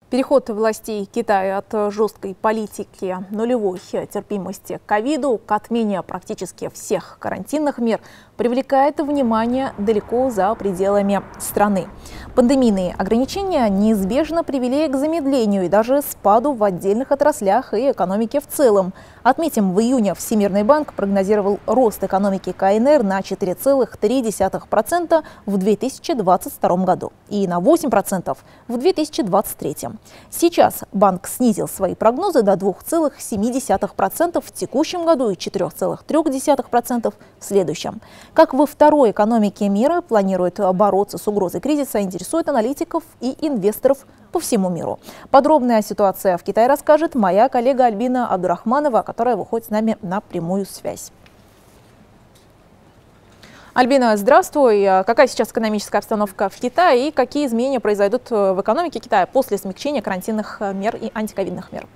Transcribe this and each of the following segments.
Переход властей Китая от жесткой политики нулевой терпимости к ковиду к отмене практически всех карантинных мер привлекает внимание далеко за пределами страны. Пандемийные ограничения неизбежно привели к замедлению и даже спаду в отдельных отраслях и экономике в целом. Отметим, в июне Всемирный банк прогнозировал рост экономики КНР на 4,3% в 2022 году и на 8% в 2023. Сейчас банк снизил свои прогнозы до 2,7% в текущем году и 4,3% в следующем. Как во второй экономике мира планирует бороться с угрозой кризиса, интересует аналитиков и инвесторов по всему миру. Подробная ситуация в Китае расскажет моя коллега Альбина Абдурахманова, которая выходит с нами на прямую связь. Альбина, здравствуй. Какая сейчас экономическая обстановка в Китае и какие изменения произойдут в экономике Китая после смягчения карантинных мер и антиковидных мер?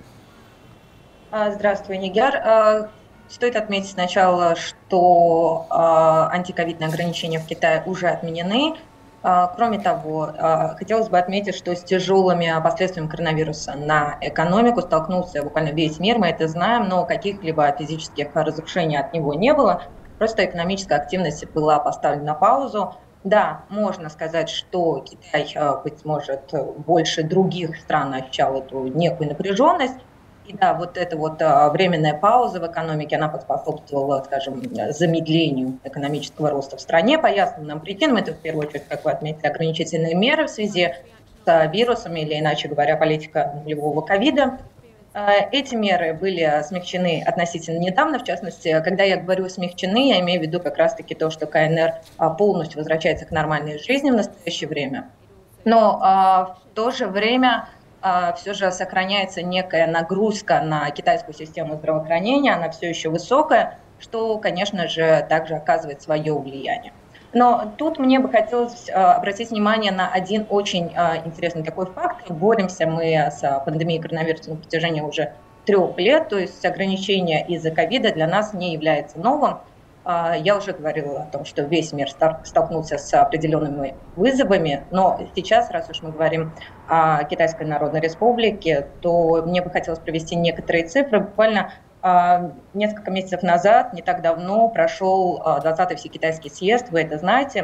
Здравствуй, Нигяр. Стоит отметить сначала, что антиковидные ограничения в Китае уже отменены. Кроме того, хотелось бы отметить, что с тяжелыми последствиями коронавируса на экономику столкнулся буквально весь мир, мы это знаем, но каких-либо физических разрушений от него не было. Просто экономическая активность была поставлена на паузу. Да, можно сказать, что Китай, быть может, больше других стран ощущал эту некую напряженность. И да, вот эта вот временная пауза в экономике, она поспособствовала, скажем, замедлению экономического роста в стране по ясным нам причинам. Это, в первую очередь, как вы отметили, ограничительные меры в связи с вирусом, или, иначе говоря, политика нулевого ковида. Эти меры были смягчены относительно недавно, в частности, когда я говорю смягчены, я имею в виду как раз-таки то, что КНР полностью возвращается к нормальной жизни в настоящее время. Но в то же время все же сохраняется некая нагрузка на китайскую систему здравоохранения, она все еще высокая, что, конечно же, также оказывает свое влияние. Но тут мне бы хотелось обратить внимание на один очень интересный такой факт. Боремся мы с пандемией коронавируса на протяжении уже 3 лет, то есть ограничение из-за ковида для нас не является новым. Я уже говорила о том, что весь мир столкнулся с определенными вызовами, но сейчас, раз уж мы говорим о Китайской Народной Республике, то мне бы хотелось привести некоторые цифры. Буквально несколько месяцев назад, не так давно, прошел 20-й Всекитайский съезд, вы это знаете.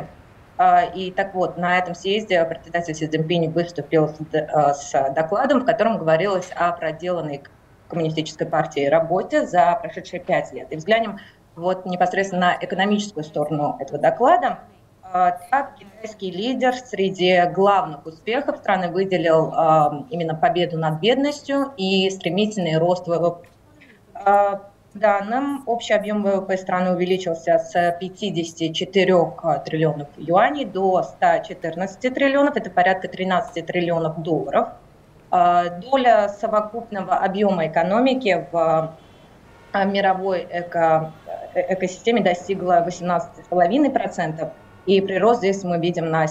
И так вот, на этом съезде председатель Си Цзиньпинь выступил с докладом, в котором говорилось о проделанной коммунистической партией работе за прошедшие 5 лет. И взглянем вот непосредственно на экономическую сторону этого доклада. Так, китайский лидер среди главных успехов страны выделил именно победу над бедностью и стремительный рост ВВП. По данным, общий объем ВВП страны увеличился с 54 триллионов юаней до 114 триллионов, это порядка 13 триллионов долларов. Доля совокупного объема экономики в мировой экосистеме достигла 18,5%, и прирост здесь мы видим на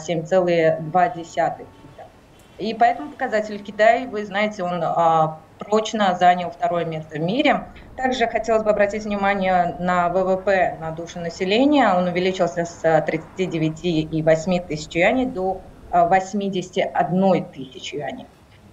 7,2%. И по этому показателю Китай, вы знаете, он прочно занял 2-е место в мире. Также хотелось бы обратить внимание на ВВП на душу населения. Он увеличился с 39,8 тысяч юаней до 81 тысячи юаней.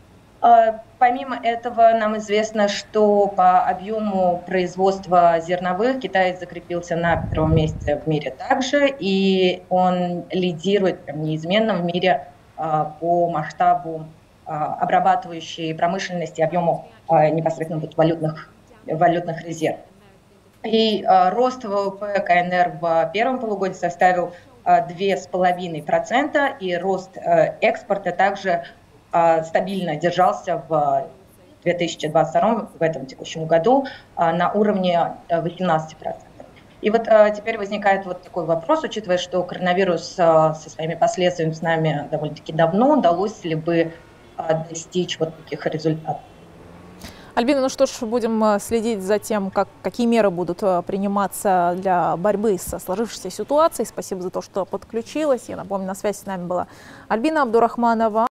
Помимо этого, нам известно, что по объему производства зерновых Китай закрепился на 1-м месте в мире также, и он лидирует прям неизменно в мире по масштабу обрабатывающей промышленности, объему непосредственно валютных резервов. И рост ВВП КНР в 1-м полугодии составил 2,5%, и рост экспорта также стабильно держался в 2022, в этом текущем году, на уровне 18%. И вот теперь возникает вот такой вопрос, учитывая, что коронавирус со своими последствиями с нами довольно-таки давно, удалось ли бы достичь вот таких результатов? Альбина, ну что ж, будем следить за тем, какие меры будут приниматься для борьбы со сложившейся ситуацией. Спасибо за то, что подключилась. Я напомню, на связи с нами была Альбина Абдурахманова.